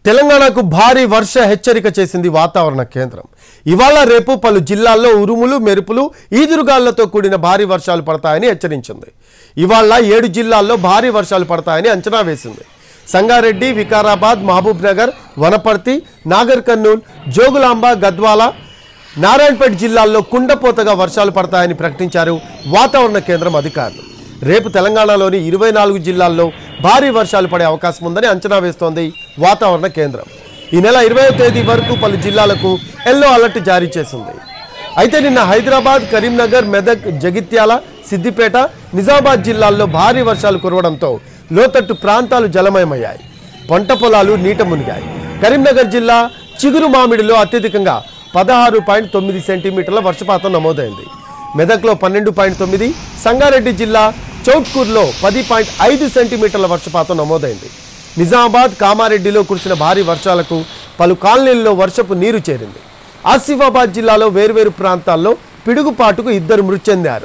తెలంగాణకు భారీ వర్ష హెచ్చరిక చేసింది వాతావరణ కేంద్రం. ఇవాళ రేపు పలు జిల్లాల్లో ఉరుములు మెరుపులు ఈదురుగాళ్లతో కూడిన భారీ వర్షాలు పడతాయని హెచ్చరించింది. ఇవాళ 7 జిల్లాల్లో భారీ వర్షాలు పడతాయని అంచనా వేసింది. సంగారెడ్డి, వికారాబాద్, మహబూబ్ నగర్, వనపర్తి, నాగర్ కర్నూల్, జోగులాంబ, గద్వాల, నారాయణపేట జిల్లాల్లో కుండపోతగా వర్షాలు పడతాయని ప్రకటించారు వాతావరణ కేంద్రం అధికారులు. రేపు తెలంగాణలోని 24 జిల్లాల్లో భారీ వర్షాలు పడే అవకాశం ఉందని అంచనా వేస్తోంది వాతావరణ కేంద్రం. ఈ నెల 20వ తేదీ వరకు పలు జిల్లాలకు ఎల్లో అలర్ట్ జారీ చేసింది. అయితే నిన్న హైదరాబాద్, కరీంనగర్, మెదక్, జగిత్యాల, సిద్దిపేట, నిజామాబాద్ జిల్లాల్లో భారీ వర్షాలు కురవడంతో లోతట్టు ప్రాంతాలు జలమయమయ్యాయి. పంట పొలాలు నీట మునిగాయి. కరీంనగర్ జిల్లా చిగురు మామిడిలో అత్యధికంగా 16.9 సెంటీమీటర్ల వర్షపాతం నమోదైంది. మెదక్లో 12.9, సంగారెడ్డి జిల్లా చౌట్కూర్లో 10.5 సెంటీమీటర్ల వర్షపాతం నమోదైంది. నిజామాబాద్, కామారెడ్డిలో కురిసిన భారీ వర్షాలకు పలు కాలనీల్లో వర్షపు నీరు చేరింది. ఆసిఫాబాద్ జిల్లాలో వేర్వేరు ప్రాంతాల్లో పిడుగుపాటుకు 2 మృతి చెందారు.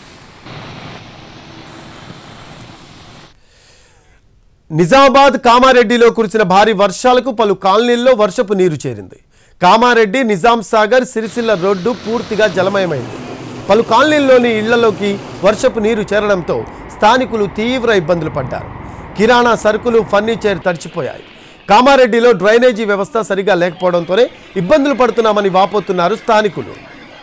నిజామాబాద్, కామారెడ్డిలో కురిసిన భారీ వర్షాలకు పలు కాలనీల్లో వర్షపు నీరు చేరింది. కామారెడ్డి, నిజాం సాగర్, సిరిసిల్ల రోడ్డు పూర్తిగా జలమయమైంది. పలు కాలనీల్లోని ఇళ్లలోకి వర్షపు నీరు చేరడంతో స్థానికులు తీవ్ర ఇబ్బందులు పడ్డారు. కిరాణా సరుకులు, ఫర్నిచర్ తడిచిపోయాయి. కామారెడ్డిలో డ్రైనేజీ వ్యవస్థ సరిగా లేకపోవడంతోనే ఇబ్బందులు పడుతున్నామని వాపోతున్నారు స్థానికులు.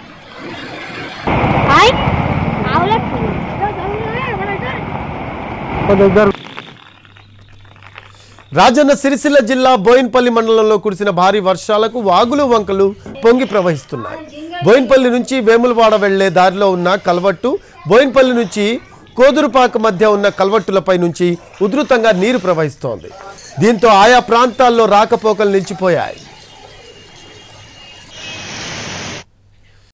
రాజన్న సిరిసిల్ల జిల్లా బోయిన్పల్లి మండలంలో కురిసిన భారీ వర్షాలకు వాగులు, వంకలు పొంగి ప్రవహిస్తున్నాయి. బోయిన్పల్లి నుంచి వేములవాడ వెళ్లే దారిలో ఉన్న కల్వట్టు, బోయిన్పల్లి నుంచి కోదురుపాక మధ్య ఉన్న కల్వట్టులపై నుంచి ఉధృతంగా నీరు ప్రవహిస్తోంది. దీంతో ఆయా ప్రాంతాల్లో రాకపోకలు నిలిచిపోయాయి.